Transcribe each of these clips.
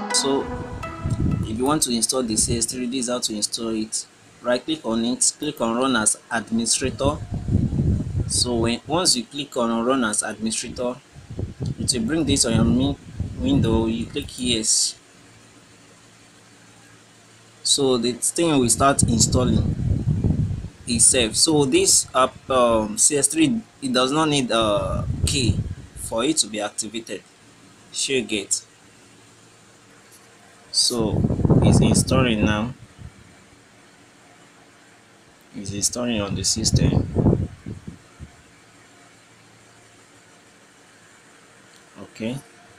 So if you want to install the CS3, this is how to install it. Right click on it, click on run as administrator. So once you click on run as administrator, it will bring this on your main window. You click yes. So the thing will start installing itself. So this app CS3, it does not need a key for it to be activated. Share get. So it's installing now. It's installing on the system. Okay.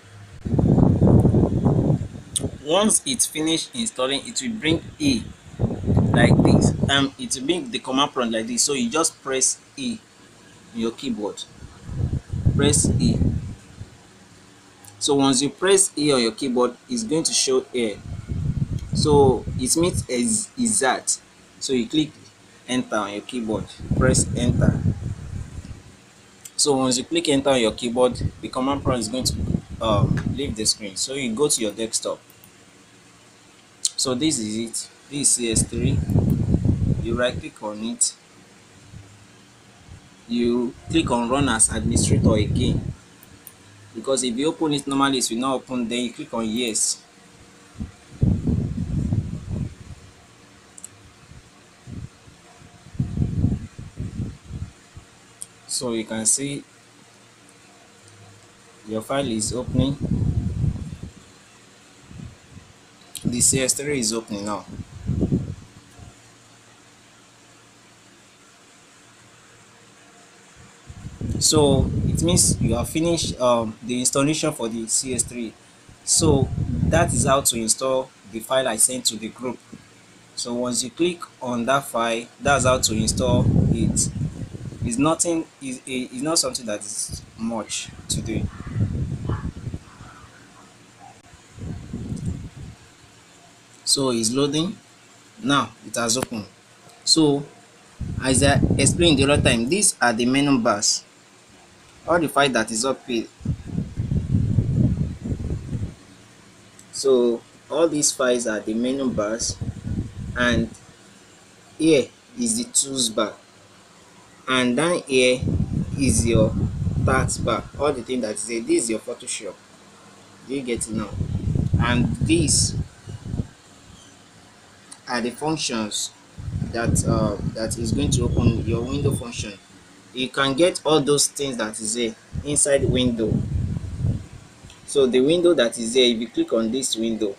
Once it's finished installing, it will bring E like this. It will bring the command prompt like this. So you just press E on your keyboard. Press E. So once you press E on your keyboard, it's going to show here. So it means is that. So you click enter on your keyboard. Press enter. So once you click enter on your keyboard, the command prompt is going to leave the screen. So you go to your desktop. So this is it. This is CS3. You right click on it. You click on run as administrator again, because if you open it normally it will not open. Then you click on yes. So you can see your file is opening. The CS3 is opening now. So it means you have finished the installation for the CS3. So that is how to install the file I sent to the group. So once you click on that file, that's how to install it. It's nothing. It's not something that is much to do. So it's loading. Now it has opened. So as I explained the other time, these are the menu bars. All the file that is up here. So all these files are the menu bars, and here is the tools bar, and down here is your taskbar. All the thing that is here. This is your Photoshop. Do you get it now? And these are the functions that is going to open your window function. You can get all those things that is there inside window. So the window that is there, if you click on this window,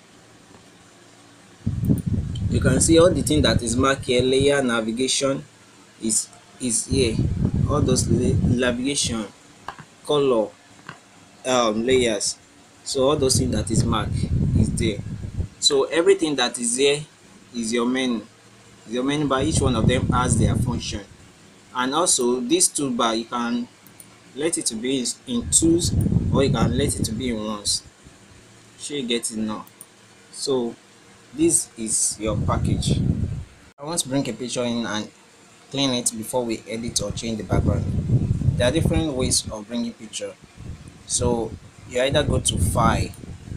you can see all the thing that is marked here. Layer navigation is here. All those navigation, color, layers. So all those things that is marked is there. So everything that is there is your menu. Your menu bar. Each one of them has their function. And also this toolbar, you can let it to be in twos, or you can let it to be in ones. Sure you get it now. So this is your package. I want to bring a picture in and clean it before we edit or change the background. There are different ways of bringing picture. So you either go to file,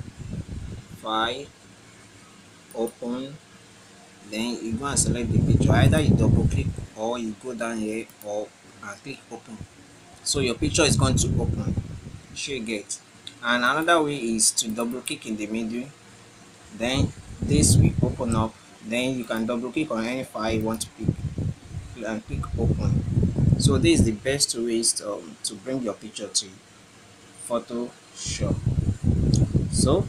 open, then you go and select the picture. Either you double click, or you go down here or and click open. So your picture is going to open. Sure you get. And another way is to double click in the middle, then this will open up. Then you can double click on any file you want to pick and click open. So this is the best ways to bring your picture to Photoshop. So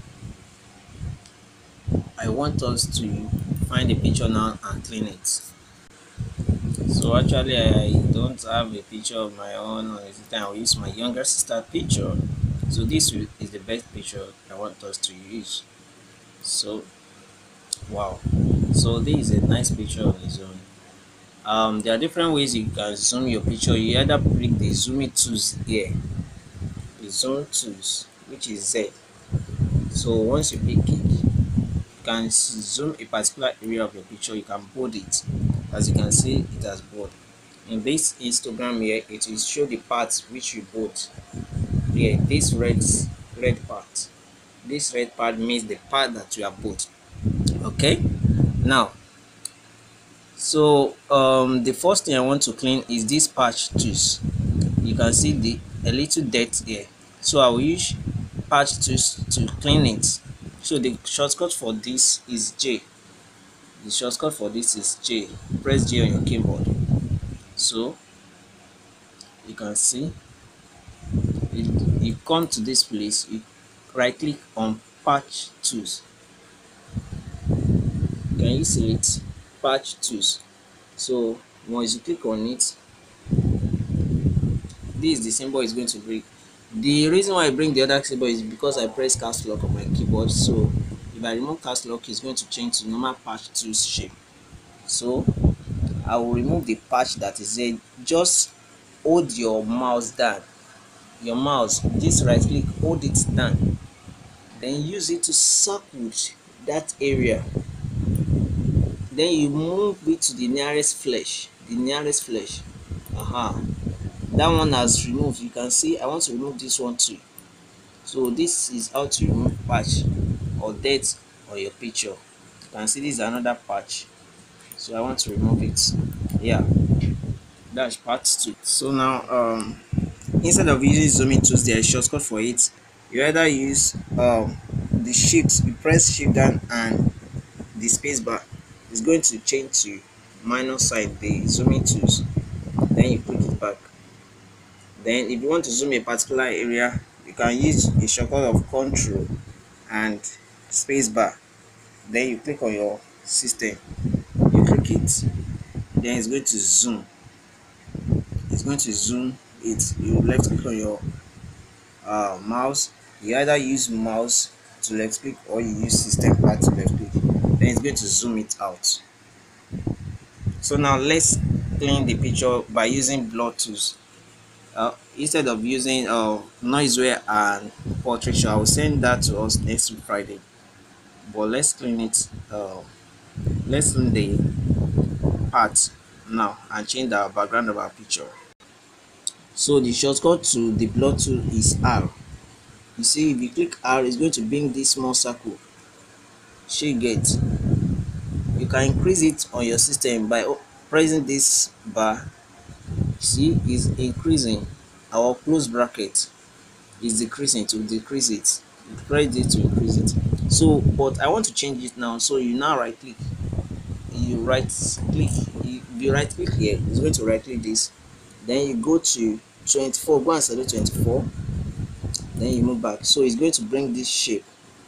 I want us to find the picture now and clean it. So actually I don't have a picture of my own on the system. I will use my younger sister picture. So this is the best picture I want us to use. So wow, so this is a nice picture on its own. There are different ways you can zoom your picture. You either click the zoom it tools here, the zoom tools, which is Z. So once you pick it, you can zoom a particular area of your picture. You can bold it. As you can see, it has bold. In this Instagram here, it will show the parts which you bold. Here, this red part. This red part means the part that you have put. Okay, now, so the first thing I want to clean is this patch tools. You can see a little dirt here, so I will use patch tools to clean it. So the shortcut for this is J. The shortcut for this is J. Press J on your keyboard. So you can see you come to this place, you right click on patch tools. Can you see it? Patch tools. So once you click on it, this is the symbol is going to bring. The reason why I bring the other symbol is because I press caps lock on my keyboard. So if I remove caps lock, it's going to change to normal patch tools shape. So I will remove the patch that is there. Just hold your mouse down. Your mouse, this right click, hold it down. Then use it to circle that area. Then you move it to the nearest flesh. The nearest flesh. That one has removed. You can see I want to remove this one too. So this is how to remove patch or dirt on your picture. You can see this is another patch, so I want to remove it. Yeah, that's part 2. So now instead of using zooming tools, there is shortcut for it. You either use the shift, you press shift down and the space bar is going to change to minus sign, the zooming tools. Then you click it back. Then if you want to zoom a particular area, you can use a shortcut of control and space bar. Then you click on your system, you click it, then it's going to zoom. It's going to zoom it. You left click on your mouse. You either use mouse to left click or you use system pad to left click. Then it's going to zoom it out. So now let's clean the picture by using blur tools. Instead of using Noiseware and Portraiture, I will send that to us next week Friday. But let's clean it. Let's clean the part now and change the background of our picture. So the shortcut to the blur tool is R. You see, if you click R, it's going to bring this small circle. You get. You can increase it on your system by pressing this bar. See, is increasing. Our close bracket is decreasing. To decrease it, you press it to increase it. So but I want to change it now. So you now right click, you right click, you right click here, it's going to right click this. Then you go to 24, go and select 24. Then you move back, so it's going to bring this shape.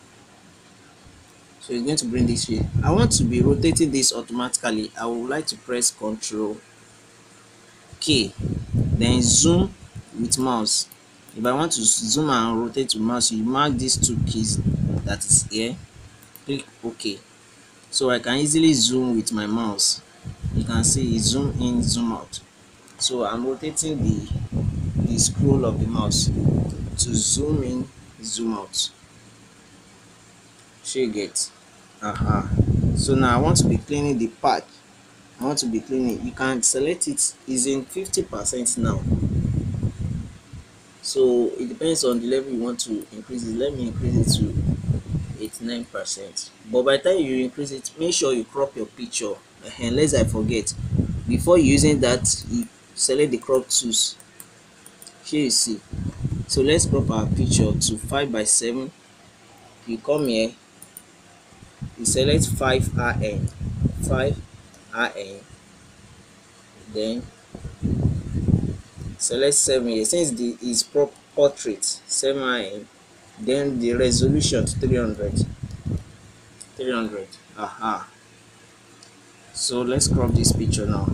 So it's going to bring this shape. I want to be rotating this automatically. I would like to press Ctrl K, then zoom with mouse. If I want to zoom and rotate with mouse, you mark these two keys that is here, click OK. So I can easily zoom with my mouse. You can see zoom in, zoom out. So I'm rotating the scroll of the mouse to zoom in, zoom out. You get. So now I want to be cleaning the patch. I want to be cleaning. You can select it. Is in 50% now. So it depends on the level you want to increase it. Let me increase it to 89%. But by the time you increase it, make sure you crop your picture. Unless I forget, before using that, you select the crop tools. Here you see. So let's crop our picture to 5:7. You come here, you select 5RN, 5RN, then select 7 here. Since the is portrait, 7RN, then the resolution to 300. So let's crop this picture now.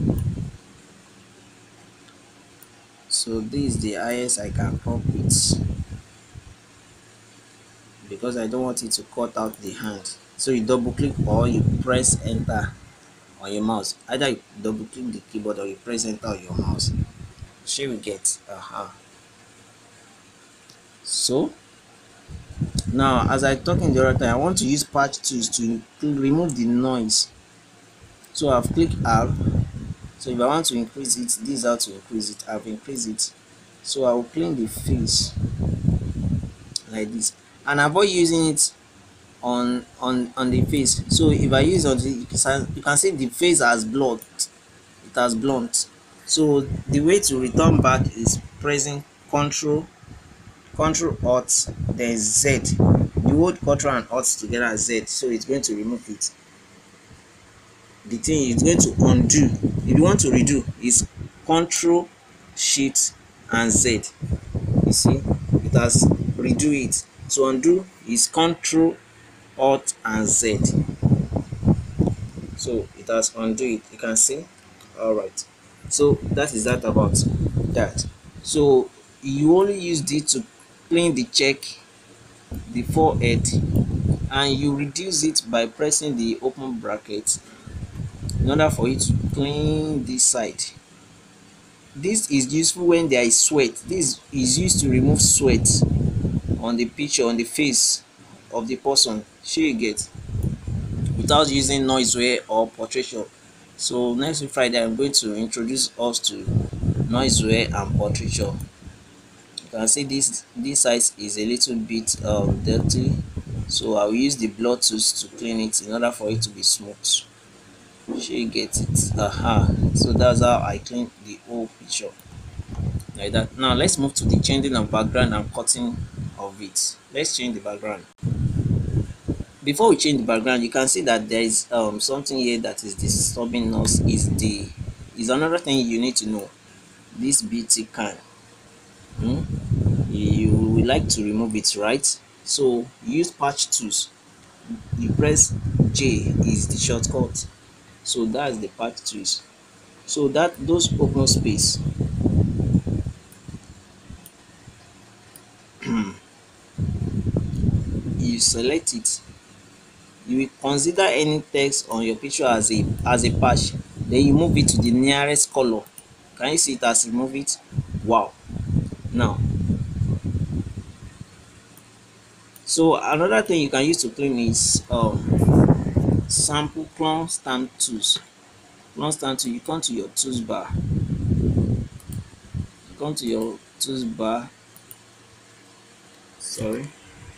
So this is the highest I can crop it, because I don't want it to cut out the hand. So you double click or you press enter on your mouse. Either you double click the keyboard or you press enter on your mouse. We get. So now, as I talk in the other time, I want to use patch tools to remove the noise. So I've clicked R. So if I want to increase it, this is how to increase it. I've increased it. So I will clean the face like this. and avoid using it on the face. So if I use on the, you can see the face has blurred, it has blunt. So the way to return back is pressing Control Alt then Z. You hold Control and Alt together as Z, so it's going to remove it. The thing is going to undo. If you want to redo, is Control Shift and Z. You see, it has redo it. To undo is Control Alt and Z. So it has undo it. You can see. All right. So that is that about that. So you only use this to clean the check, the forehead, and you reduce it by pressing the open bracket in order for it to clean this side. This is useful when there is sweat. This is used to remove sweat on the picture, on the face of the person, shey you get, without using Noiseware or Portraiture. So next week Friday I'm going to introduce us to Noiseware and Portraiture. You can see this side is a little bit dirty, so I will use the blur tools to clean it in order for it to be smooth. She get it. So that's how I clean the whole picture like that. Now let's move to the changing of background and cutting of it. Let's change the background. Before we change the background, you can see that there is something here that is disturbing us. Is another thing you need to know. This BT can, you would like to remove it, right? So use patch tools. You press J is the shortcut. So that's the patch tools. So that those open space, you select it. You will consider any text on your picture as a patch. Then you move it to the nearest color. Can you see it has removed it? Wow. Now, so another thing you can use to clean is sample clone stamp tools. Clone stamp tool, you come to your tools bar. Sorry.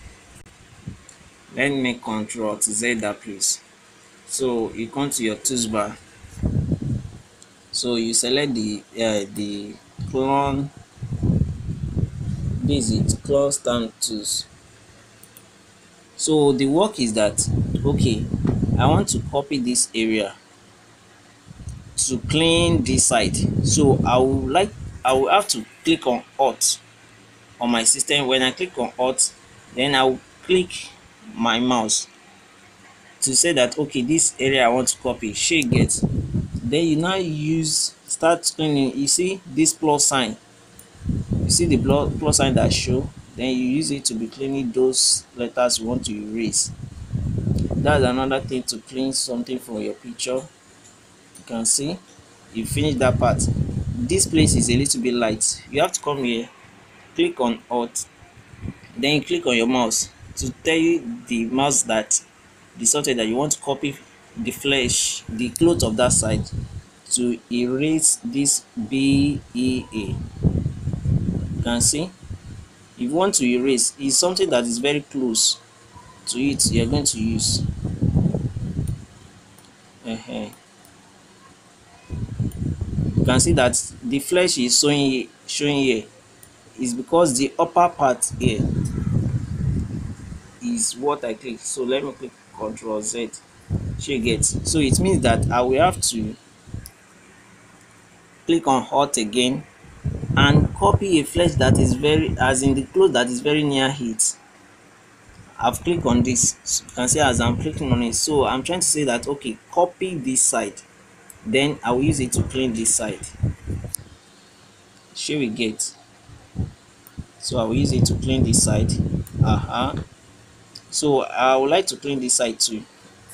Let me Control to Z that please. So you come to your tools bar. So you select the clone, this is clone stamp tools. So the work is that, okay, I want to copy this area to clean this side. So I will have to click on Alt on my system. When I click on Alt, then I will click my mouse to say that, okay, this area I want to copy, shey get. Then you now start cleaning. You see this plus sign, you see the plus sign that show, then you use it to be cleaning those letters you want to erase. That's another thing to clean something from your picture. You can see you finish that part. This place is a little bit light. You have to come here, click on Alt, then you click on your mouse to tell you the mouse that the software that you want to copy the flesh, the cloth of that side, to erase this BEA. You can see if you want to erase, is something that is very close to it, you're going to use. You can see that the flesh is showing here is because the upper part here is what I click. So let me click Control Z. She gets. So it means that I will have to click on Alt again and copy a flesh that is very, as in the cloth that is very near it. I've clicked on this. So you can see as I'm clicking on it. So I'm trying to say that, okay, copy this side. Then I will use it to clean this side. She will get. So I will use it to clean this side. So I would like to clean this side too.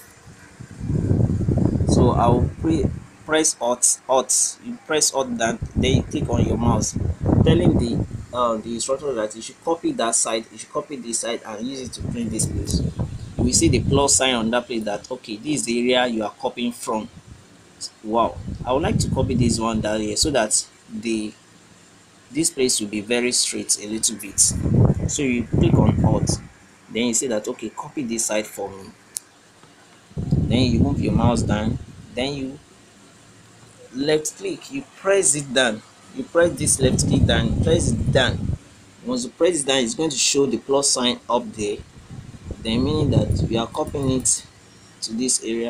So I will press Alt. You press Alt, then you click on your mouse, telling the instructor that you should copy that side, you should copy this side and use it to clean this place. You will see the plus sign on that place that, okay, this is the area you are copying from. Wow, I would like to copy this one down here so that this place will be very straight a little bit. So you click on Alt, then you say that okay, copy this side for me, then you move your mouse down, then you left click, you press it down, you press this left click down, press it down. Once you press it down, it's going to show the plus sign up there, then meaning that we are copying it to this area.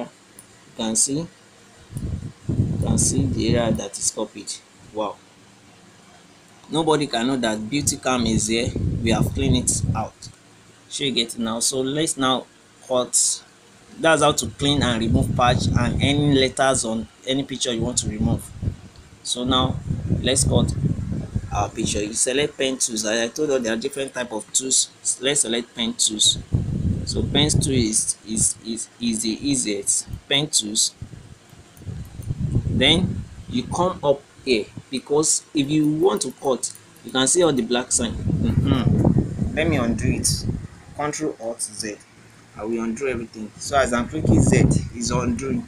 You can see the area that is copied. Wow, nobody can know that beauty cam is here. We have cleaned it out. Sure you get it now. So let's now cut. That's how to clean and remove patch and any letters on any picture you want to remove. So now let's cut our picture. You select pen tools. As I told you, there are different type of tools. Let's select pen tools. So pen tool is the easiest. Pen tools. Then you come up here, because if you want to cut, you can see all the black sign. Let me undo it. Control Alt Z. I will undo everything. So as I'm clicking Z, it's undoing.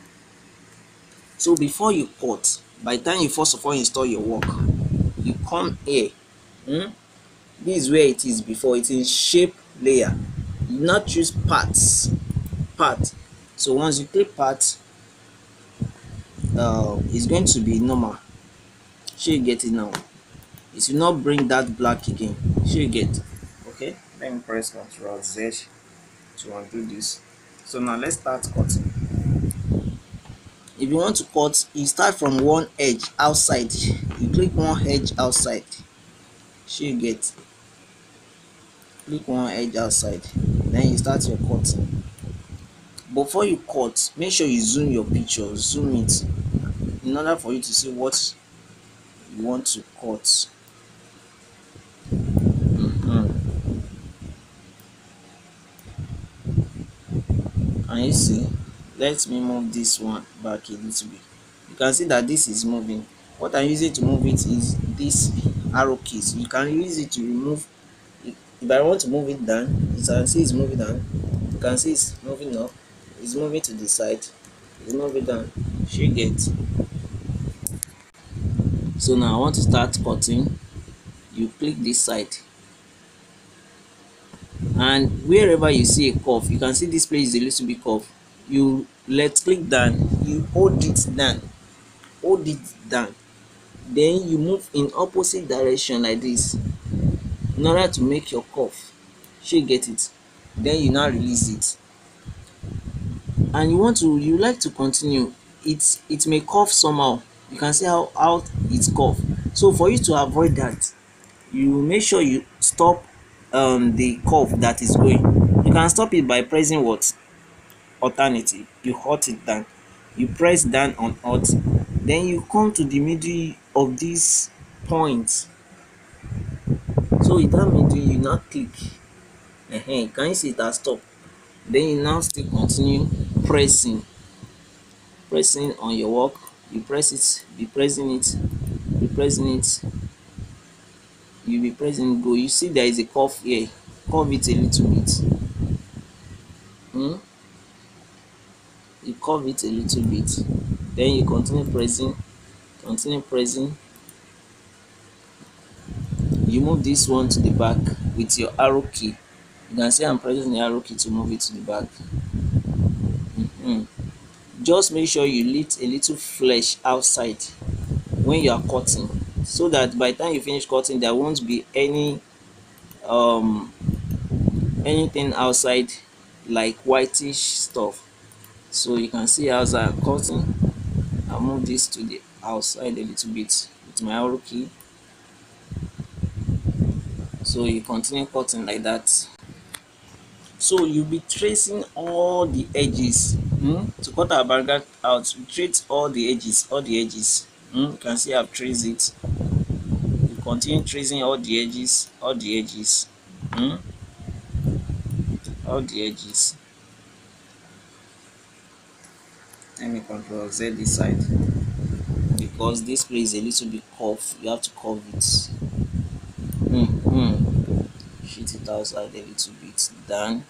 So before you cut, by the time you first of all install your work, you come here. This is where it is before. It's in shape layer. You not choose part. So once you click part, it's going to be normal. Sure you get it now. It will not bring that black again. Sure you get. Okay, let me press Ctrl Z to undo this. So now let's start cutting. If you want to cut, you start from one edge outside. You click one edge outside. Sure you get. Click one edge outside, then you start your cutting. Before you cut, make sure you zoom your picture, zoom it, in order for you to see what you want to cut. And you see, let me move this one back a little bit. You can see that this is moving. What I'm using to move it is this arrow keys. You can use it to remove. If I want to move it down, you can see it's moving down. You can see it's moving up. It's moving to the side. It's moving down. You get. So now I want to start cutting. You click this side, and wherever you see a curve, you can see this place is a little bit curved. You left click down, you hold it down, then you move in opposite direction like this in order to make your curve. Sure you get it. Then you now release it, and you like to continue. It may curve somehow. You can see how it's curved. So for you to avoid that, you make sure you stop the curve that is going. You can stop it by pressing what? Alternative. You hold it down, you press down on Alt, then you come to the middle of this point. So in that middle, you now click. Can you see it has stopped? Then you now still continue pressing on your work. You press it, be pressing it, you be pressing go. You see there is a curve here. Curve it a little bit. You curve it a little bit, then you continue pressing. You move this one to the back with your arrow key. You can see I'm pressing the arrow key to move it to the back. Just make sure you leave a little flesh outside when you are cutting, so that by the time you finish cutting, there won't be anything outside like whitish stuff. So you can see as I'm cutting, I'll move this to the outside a little bit with my arrow key. So you continue cutting like that. So you'll be tracing all the edges. To cut our background out, we trace all the edges. You can see I've traced it. You continue tracing all the edges. All the edges. Let me Control Z this side, because this place is a little bit curved. You have to curve it. Shift it outside a little bit down.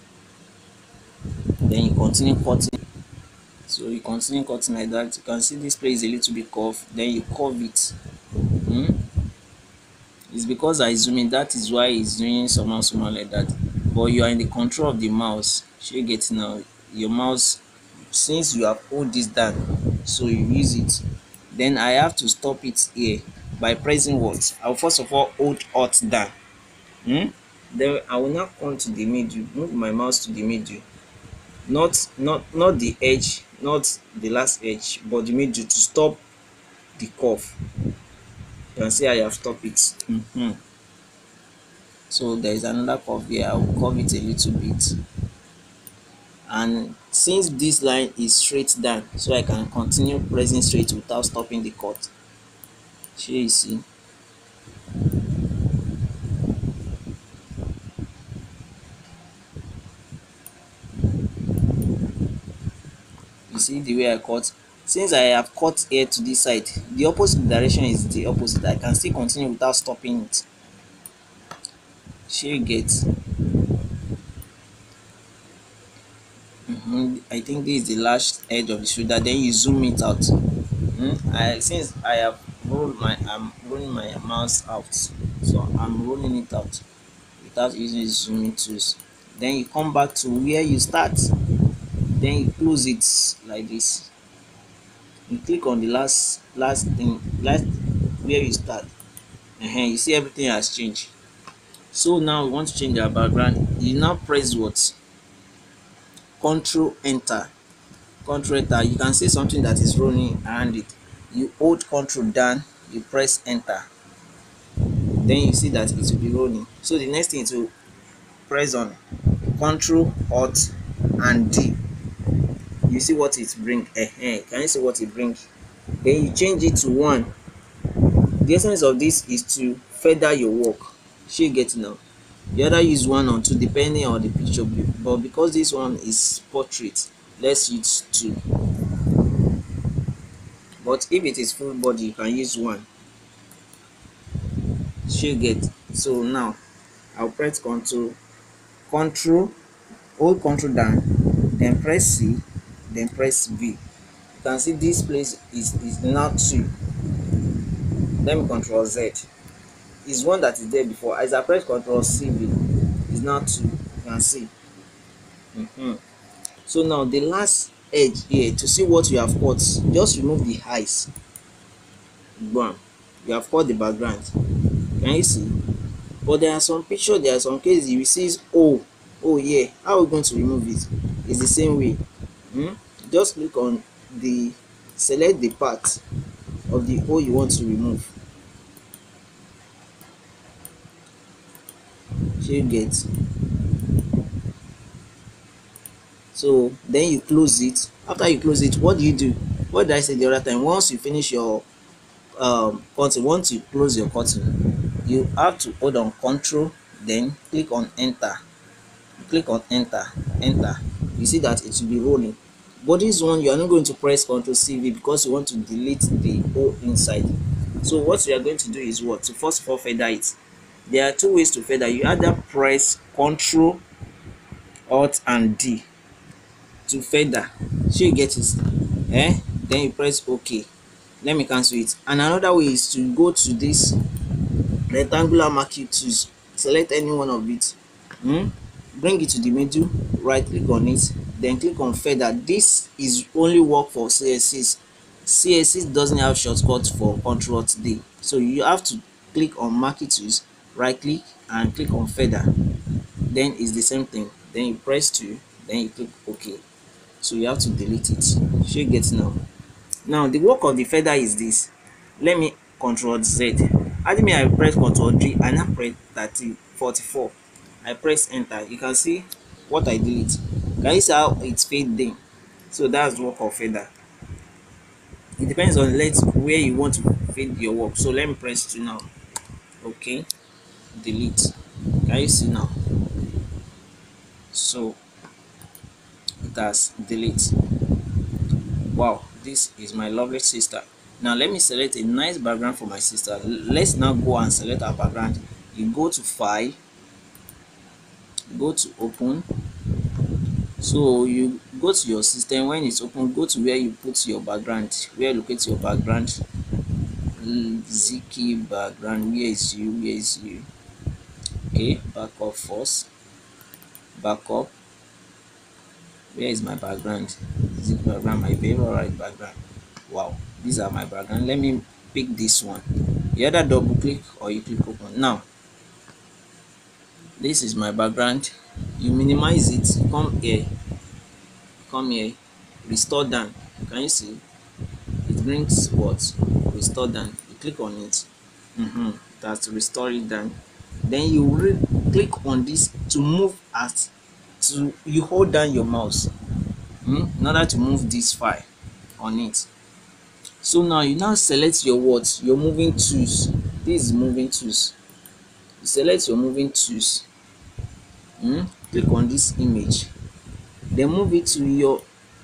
Then you continue cutting. So you continue cutting like that. You can see this place is a little bit curved. Then you curve it. It's because I zoom in. That is why it's doing somehow like that. but you are in the control of the mouse. Shey you get now? Your mouse, since you have hold this down, so you use it. Then I have to stop it here by pressing what? I will first of all hold alt down. Then I will now come to the middle, move my mouse to the middle, not the edge, not the last edge, but the middle, to stop the curve. You can see I have stopped it. So there is another curve here. I will curve it a little bit, and since this line is straight down, so I can continue pressing straight without stopping the cut. Shey you see? You see the way I cut? Since I have cut here to this side, the opposite direction is the opposite. I can still continue without stopping it. Shey you get? I think this is the last edge of the shoulder. Then you zoom it out. Since I have I'm rolling my mouse out, so I'm rolling it out without using zooming tools. Then you come back to where you start, then you close it like this. You click on the last thing, last where you start. You see everything has changed. So now we want to change our background. You now press what? Control enter. Control enter. You can see something that is running around it. You hold control down, you press enter, then you see that it will be rolling. So the next thing to press on control alt and D. You see what it bring? Can you see what it brings? Then you change it to 1. The essence of this is to feather your work. Shey you get now? You either use 1 or 2 depending on the picture, but because this one is portrait, let's use 2. But if it is full body, you can use 1. Shey you get? So now I'll press control, hold control down, then press C, then press V. You can see this place is now 2. Let me control Z. Is one that is there before. As I press control CV, is now 2. You can see. So now the last edge here, to see what you have cut, just remove the eyes. Bam, you have cut the background. Can you see? But there are some pictures, there are some cases you will see oh yeah, how are we going to remove it? It's the same way. Just click on the, select the part of the O you want to remove. Shey you get? So then you close it. After you close it, what do? What did I say the other time? Once you finish your curtain, once you close your curtain, you have to hold on control, then click on enter. Click on enter. You see that it will be rolling. But this one, you are not going to press control CV because you want to delete the O inside. So what we are going to do is what? To first of all feather it. There are 2 ways to feather. You either press control alt and D to feather. So you get it? Then you press OK. Let me cancel it. And another way is to go to this rectangular marquee tools, select any one of it, bring it to the middle, right click on it, then click on feather. This is only work for CSS. CSS doesn't have shortcut for control alt D, so you have to click on marquee tools, right click and click on feather. Then it's the same thing. Then you press 2, then you click OK. So you have to delete it. Shey you get now? Now the work of the feather is this. Let me control Z. As me I press control D and now press 44. I press enter. You can see what I delete. Can you see how it's fading? So that's the work of feather. It depends on where you want to fade your work. So let me press 2 now. Okay, delete. Can you see now? So it has delete. Wow, this is my lovely sister. Now let me select a nice background for my sister. Let's now go and select our background. You go to file, go to open. So you go to your system. When it's open, go to where you put your background, where you locate your background. Ziki background, where is you? Okay, back up first. backup. Where is my background? Is it background, my favorite background? Wow, these are my background. Let me pick this one. You either double click or you click open. Now this is my background. You minimize it, come here, restore done. Can you see? It brings what? Restore done. You click on it. That's restore it done. Then you click on this to move as to you hold down your mouse in order to move this file on it. So now you now select your what? Your moving tools. This is moving tools. You select your moving tools. Click on this image. Then move it to your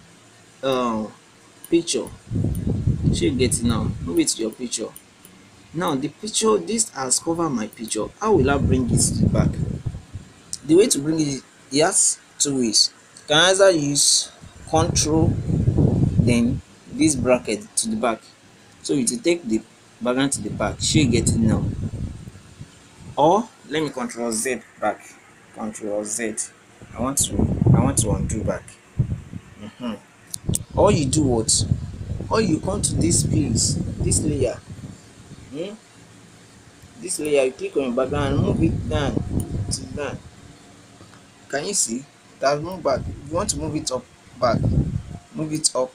picture. Shey you get it now? Move it to your picture. Now the picture, this has covered my picture. How will I bring it to the back? The way to bring it, it has two ways. You can either use control then this bracket to the back, so it will take the background to the back. Shey you get it now? Or let me control Z back. Control Z. I want to undo back. Or you do what? Or you come to this place, this layer. This layer, you click on your background and move it down to down. Can you see? It has moved back. If you want to move it up back, move it up.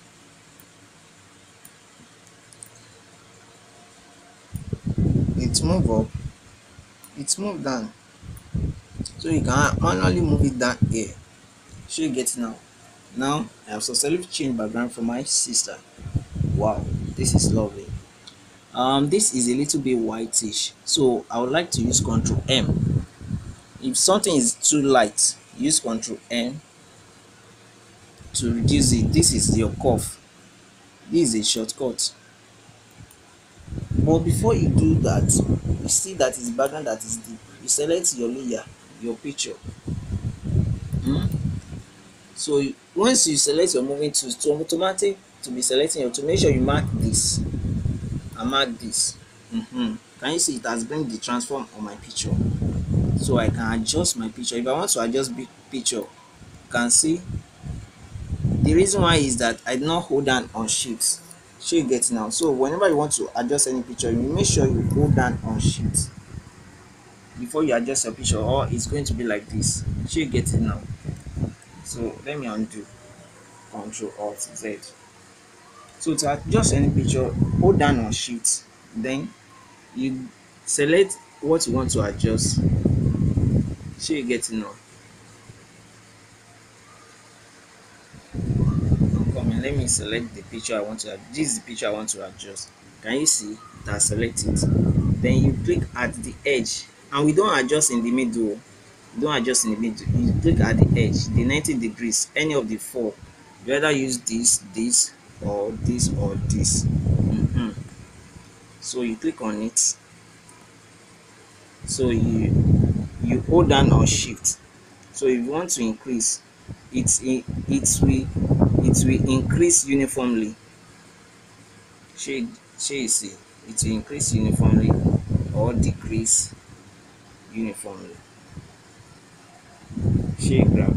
It's move up. It's moved down. So you can manually move it down here. Shey you get it now? Now I have successfully changed background for my sister. Wow, this is lovely. This is a little bit whitish, so I would like to use Ctrl M. If something is too light, use Ctrl M to reduce it. This is your curve. This is a shortcut. But before you do that, you see that is background that is deep. You select your layer, your picture. So once you select your moving tools, to automatic to be selecting your to make sure you mark this and mark this. Can you see it has bring the transform on my picture? So I can adjust my picture. If I want to adjust big picture, you can see the reason why is that I did not hold down on shift. So you get it now. So whenever you want to adjust any picture, you make sure you hold down on shift before you adjust your picture, or it's going to be like this. So you get it now. So let me undo. Control Alt Z. So to adjust any picture, hold down on shift, then you select what you want to adjust. So you get it now. Let me select the picture I want to adjust. This is the picture I want to adjust. Can you see? It has selected. Then you click at the edge, and we don't adjust in the middle. You don't adjust in the middle. You click at the edge, the 90 degrees, any of the four. You either use this, or this, or this. So you click on it. So you hold down on shift. So if you want to increase, it will increase uniformly. Shey you see, it will increase uniformly or decrease uniformly. Shey grab.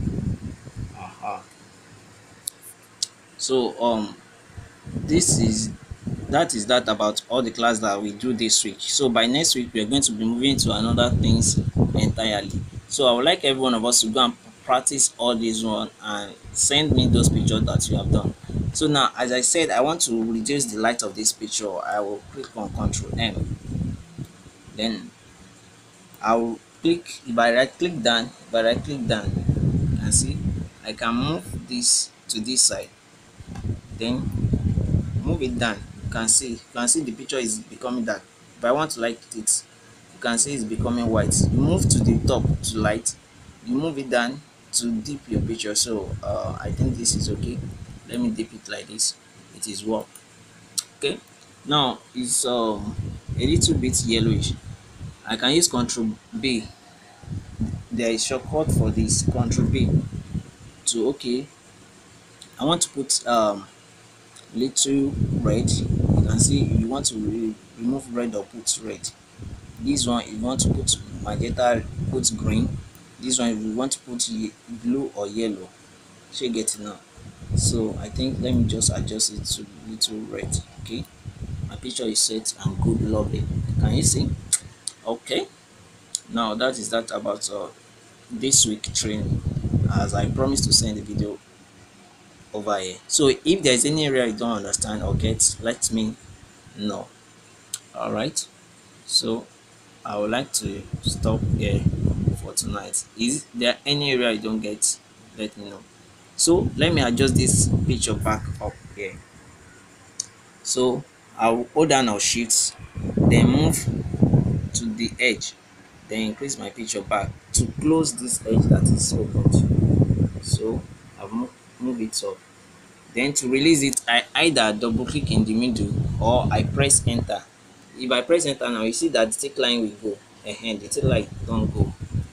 So this is that about all the class that we do this week. So by next week we are going to be moving to another things entirely. So I would like every one of us to go and practice all this one and send me those pictures that you have done. So now, as I said, I want to reduce the light of this picture. I will click on Ctrl M. Then I will click, if I right click down, you can see I can move this to this side. Then move it down. You can see the picture is becoming dark. If I want to light it, you can see it's becoming white. You move to the top to light, you move it down to dip your picture. So I think this is okay. Let me dip it like this. It is well. Okay, now it's a little bit yellowish. I can use Ctrl B. There is shortcut for this. Ctrl B to okay. I want to put little red. You can see you want to remove red or put red. This one you want to put magenta, put green. This one if you want to put blue or yellow, she get it now. So I think let me just adjust it to little red. Okay, my picture is set and good, lovely. Can you see? Okay, now that is that about this week training, as I promised to send the video over here. So if there's any area you don't understand or get, let me know. All right, so I would like to stop here for tonight. Is there any area you don't get? Let me know. So let me adjust this picture back up here. So I'll hold down our shift, then move to the edge, then increase my picture back to close this edge that is opened. So I'll move it up. Then to release it, I either double click in the middle or I press enter. If I press enter now, you see that the tick line will go. The tick line don't go.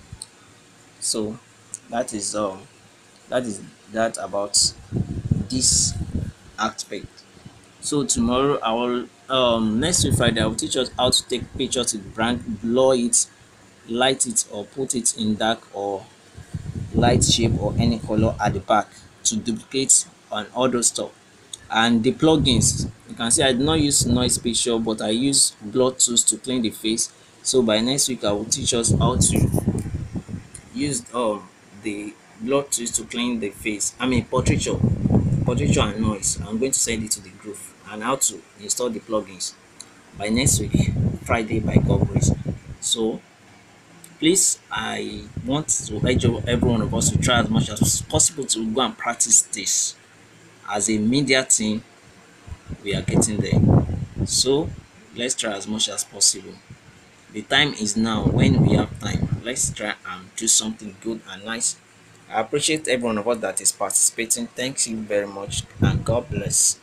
So that is that is that about this aspect. So tomorrow I will next week Friday I will teach us how to take pictures with brand, blur it, light it or put it in dark or light shape or any color at the back to duplicate and all those stuff. And the plugins, you can see I did not use noise picture but I use blur tools to clean the face. So by next week I will teach us how to use the blur tools to clean the face. I mean portraiture and noise. I'm going to send it to the group and how to install the plugins by next week Friday by God grace. So please, I want to urge every one of us to try as much as possible to go and practice this. As a media team, we are getting there. So let's try as much as possible. The time is now. When we have time, let's try and do something good and nice. I appreciate every one of us that is participating. Thank you very much and God bless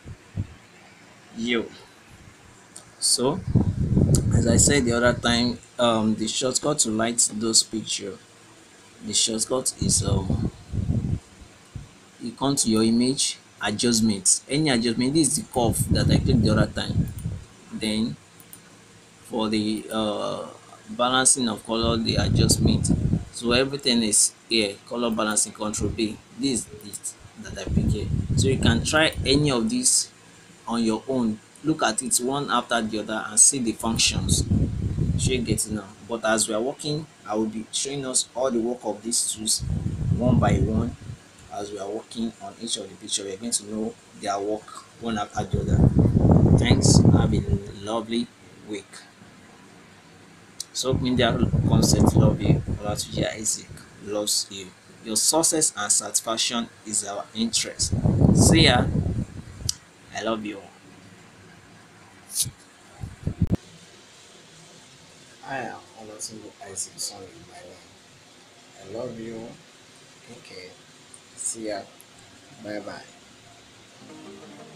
you. So as I said the other time, the shortcut to light those picture, the shortcut is you come to your image adjustment, any adjustment. This is the curve that I clicked the other time. Then for the balancing of color, the adjustment, so everything is here. Color balancing, control B. This is it that I pick here. So you can try any of these on your own, look at it one after the other and see the functions. Sure you get it now. But as we are working, I will be showing us all the work of these tools one by one. As we are working on each of the picture, we are going to know their work one after the other. Thanks. Have a lovely week. So Media Concept love you. Olatunji Isaac loves you. Your success and satisfaction is our interest. See ya. I love you. I am Olatunji Isaac, son of my name. I love you. Okay. See ya. Bye bye.